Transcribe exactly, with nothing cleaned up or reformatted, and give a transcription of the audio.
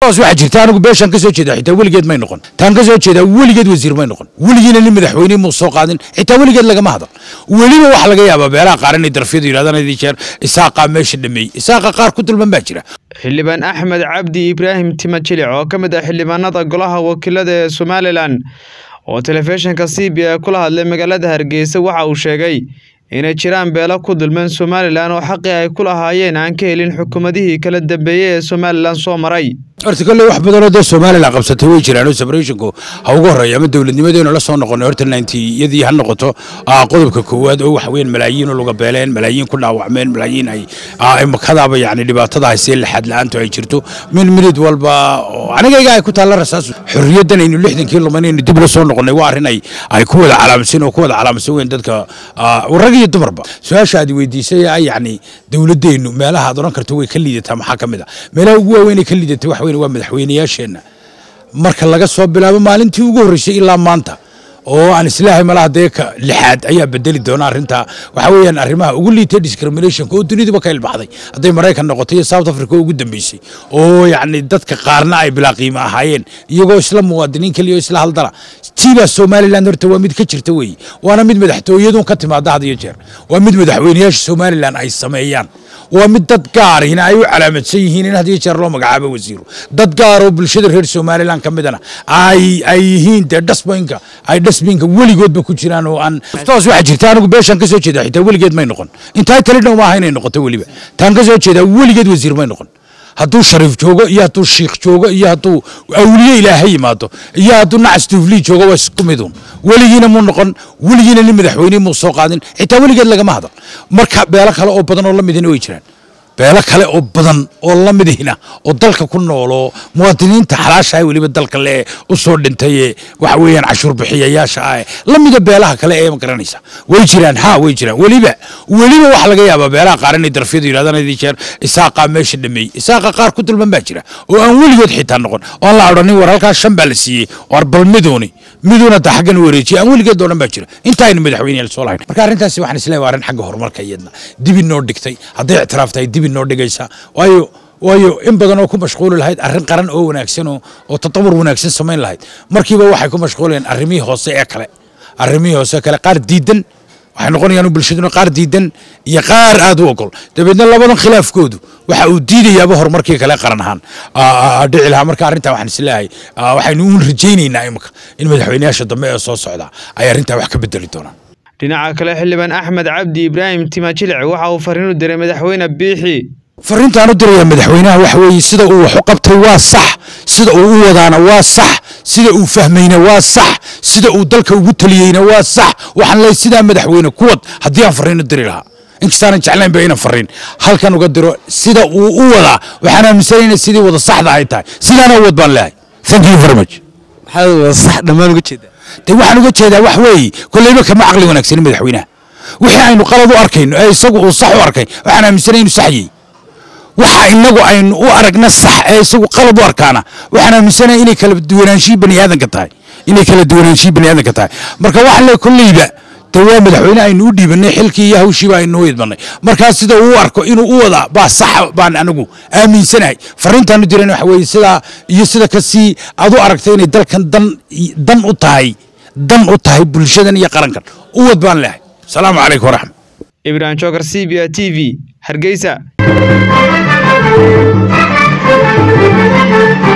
taas waxa jirta anigu beeshan ka soo jeeda xitaa weligeed may noqon taan ka soo jeeda weligeed wasiir may noqon weligiina nin madaxweyne muu soo qaadin xitaa weligeed laga ma hadal weliba waxa laga yaabaa beelaha qaar inay darfiyadu yiraahdaan idin jeer isaaqa meesha dhameey isaaqa qaar ku dulman baa jira xildhibaan Axmed Cabdi Ibrahim Timajilic oo ka mid ah xildhibaanada golaha wakiilada ee Somaliland oo telefishinka C B A kula hadlay magaalada Hargeysa waxa uu sheegay inay jiraan beelo ku dulman Somaliland oo xaqi ay ku lahaayeen aan ka helin xukuumadihii kala dambeeyay ee Somaliland soo maray horta kale wax badan oo Somaliland qabsatay way jiraan separationku ha ugu horeeyo ama dawladnimadeena la soo noqon horta ninety yadii ha noqoto qodobka koowaad oo wax weyn malaayiin oo laga beeleen malaayiin ku dhaawacmeen malaayiin ay ay makadaaba yaani dhibaatada ay seel xad la'aantu ay jirto min minid walba anigayga ay ku taala rasaas xurriyadan aynu lixdan kiiloomitir dib la soo noqonay waa arin ay ay ku wada calaamsan oo ku wada calaamsan weyn dadka warag iyo dumarba su'aasha aad weydiisay ay yaani dawladeenu meelaha aad oran karto way ka liidataa maxaa kamid ah meelaha ugu weyn ee ka liidatay wax waa madaxweynayaasheena marka laga soo bilaabo maalintii ugu horeysay ilaa maanta oo aan islaahay malaha deeka lixaad ayaa bedeli doona arinta waxa weeyaan arrimaha ugu liitay discrimination oo dunida ka ilbaxday haday Mareykan noqoto iyo South Africa ugu dambeysay oo yaani dadka qaarna ay bila qiimo ahaayeen iyagoo isla muwaadiniin kaliya isla haldara tiiba Somaliland horta waa mid ka jirta weey waana mid madaxtooyadu ka timaada had iyo jeer waa mid madaxweynayaasha Somaliland ay sameeyaan waa mid dad gaar ah ay u calaamadsan yihiin in had iyo jeer loo magacaabo wasiiro dad gaar oo bulshada reer Somaliland ka midana ay ay yihiin dasbanka ay dasbanka weligoodba ku jiraan oo aan taas waxa jirta anigu beeshan ka soo jeeda xitaa weligeed may noqon inta kale dhow ma ahayn noqoto weliba taan ka soo jeeda weligeed wasiir may noqon hadduu shariif joogo iyo hadduu sheekh joogo iyo hadduu awliye ilaahay yimaado iyo hadduu nacas duufli joogo waa isku midun weligiina muu noqon weligiina nin madaxweyne muu soo qaadin xitaa weligeed laga ma hadal marka beelo kale oo badan oo la midina way jiraan beelo kale oo badan oo la midina oo dalka ku noolo muwaadiniinta xalaasha ay waliba dalka le u soo dhintay waxa weeyaan cashuur bixiyayaasha ah la mida beelaha kale ee ma garanaysa way jiraan ha way jiraan waliba waliba waxa laga yaabaa beelaha qaar inay darfiyadu yiraahdaan idin jeer isaaqa meesha dhameey isaaqa qaar ku dulman baa jira oo aan weligood xitaa noqon oo la odhanin war halka shan baa la siiyay war bal midooni miduna taxagan wareejiye aan weligeed doonan baa jira inta ay madaxweynayaal soo lahayn marka arintaasi waxaan isleeyahay waa arin xagga horumarka iyadna dib inoo dhigtay haday ictiraaftay dib inoo dhigaysa waayo waayo in badan oo ku mashquul lahayd arin qaran oo wanaagsan oo tatawur wanaagsan sameyn lahayd markiiba waxay ku mashquuleen arrimihii hoose ee kale arrimihii hoose kale qaar diidan waxay noqonayaan bulshaduna qaar diidan iyo qaar aad u ogol dabeedna labadan khilaafkoodu waxa uu diidayaaba horumarkii kale qaran ahaan dhici lahaa marka arinta waxaan isleeyahay waxaynu u rajaynaynaa imika in madaxweynayaasha dambe ee soo socda ay arinta wax ka bedeli doonaan dhinaca kale xildhibaan Axmed Cabdi Ibrahim Timajilic waxa uu fariin u diray madaxweyne Biixi fariintaan u diray madaxweynaha wax weeye sida uu wax u qabtay waa sax sida uu u wadaana waa sax sida uu fahmayna waa sax sida uu dalka ugu taliyayna waa sax waxaan leeyahay sida madaxweyne kuwad hadii aan fariin u diri lahaa inkastoo jeclaan bay inaan fariin halkan uga diro sida uu u wada waxaan aaminsanaynaa sidii wada saxda ay tahay sidana wad baan leeyahay thank you very much maxaa wada sax dhamaan uga jeedaa de waxaan uga jeedaa wax weeye kullayba kama aqli wanaagsan madaxweynaha wixii aynu qalad u arkayno ee isagu uu sax u arkay waxaan aaminsanaynaa inuu sax yahay waxa inagu aynu u aragna sax ee isagu qalad u arkaana waxaan aaminsanaynaa inay kala duwanaanshiyo bani aadanka tahay inay kala duwanaanshiyo bani aadanka tahay marka waxa la kullayba tawaa madaxweyne aynu u dhiibanay xilkii iyo hawshiiba aynu u idmanay marka sida uu arko inuu u wada ba sax baan anigu aaminsanahay fariintan u diray waxa weeye sida iyo sida ka si aad u aragtay inay dalkan dan dan u tahay dan u tahay bulshadan iyo qarankan u wad baan leeyahay salaamu calaykum waraxmatullahi Ibrahim Joker C B A T V Hargeysa.